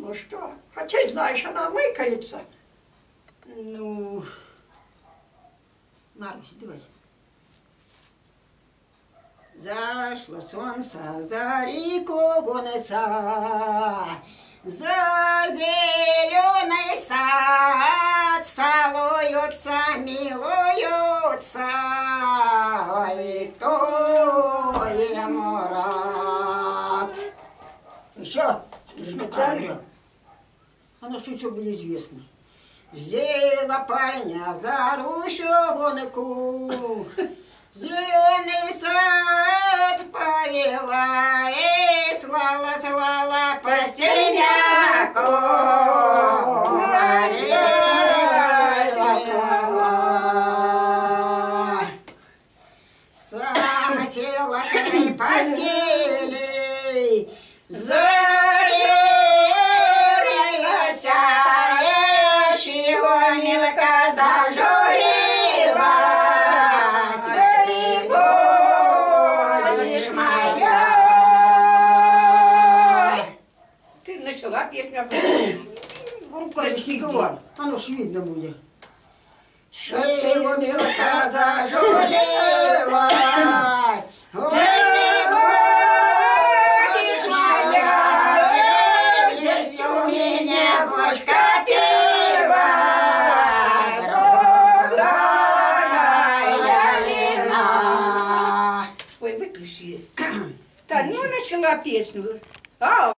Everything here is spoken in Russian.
Ну что, хотя знаешь, она мыкается. Ну, Марусь, давай. Зашло солнце, за реку гонится, за зеленый сад целуются, милуются. Ой, кто ему рад? Еще, на камеру. Оно что все было известно. Взяла парня за ручонку, зеленый сад повела и слала по стеняку. Сама села к ней постели, зарилась, чего мелко зажурилась. Будешь моя. Ты начала песню. Рука засекла, оно ж видно будет. Чего мелко зажурилась. Будешь моя. Есть у меня бочка пива, другая вина. Ой, выключи. Да, ну начала песню. А,